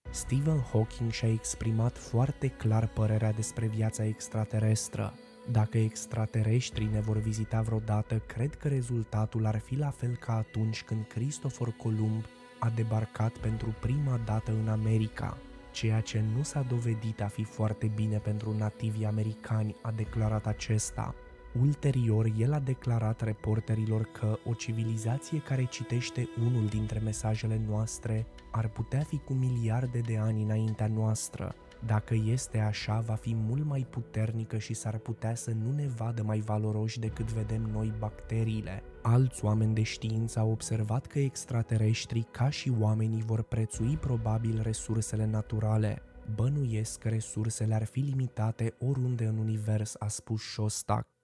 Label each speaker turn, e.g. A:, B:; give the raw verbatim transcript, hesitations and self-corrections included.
A: Stephen Hawking și-a exprimat foarte clar părerea despre viața extraterestră. Dacă extraterestrii ne vor vizita vreodată, cred că rezultatul ar fi la fel ca atunci când Cristofor Columb a debarcat pentru prima dată în America, ceea ce nu s-a dovedit a fi foarte bine pentru nativii americani, a declarat acesta. Ulterior, el a declarat reporterilor că o civilizație care citește unul dintre mesajele noastre ar putea fi cu miliarde de ani înaintea noastră. Dacă este așa, va fi mult mai puternică și s-ar putea să nu ne vadă mai valoroși decât vedem noi bacteriile. Alți oameni de știință au observat că extraterestrii, ca și oamenii, vor prețui probabil resursele naturale. Bănuiesc că resursele ar fi limitate oriunde în univers, a spus Shostak.